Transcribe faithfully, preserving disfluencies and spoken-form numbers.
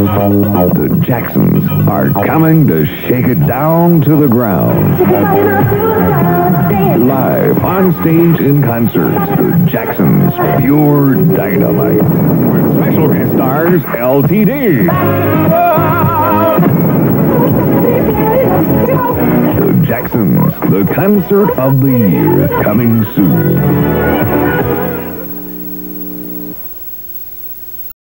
The Jacksons are coming to shake it down to the ground. Live on stage in concert, the Jacksons, pure dynamite. With special guest stars, L T D. The Jacksons, the concert of the year, coming soon.